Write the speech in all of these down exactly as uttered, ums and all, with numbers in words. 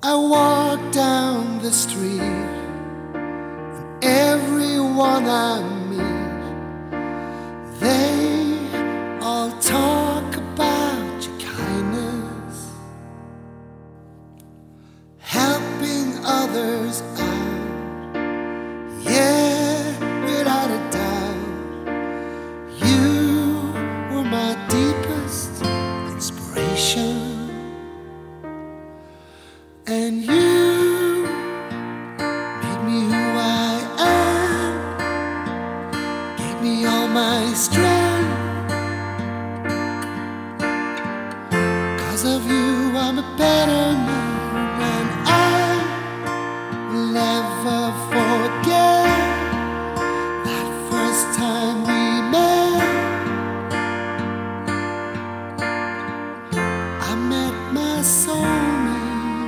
I walk down the street, and everyone I meet, they all talk about your kindness, helping others out. Yeah, without a doubt, you were my deepest inspiration. And you made me who I am, gave me all my strength. 'Cause of you I'm a better man, and I will never forget that first time we met. I met my soulmate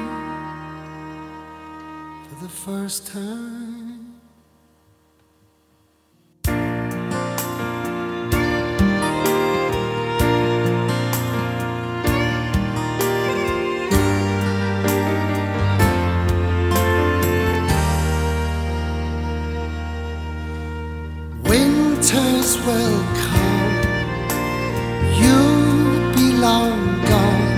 for the first time. Winters will come, you'll be long gone.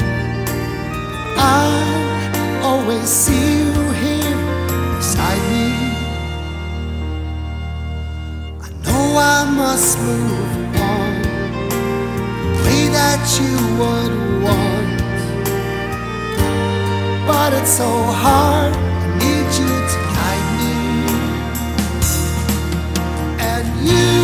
I'll always see you here beside me. I know I must move on the way that you would want, but it's so hard. I need you to guide me, and you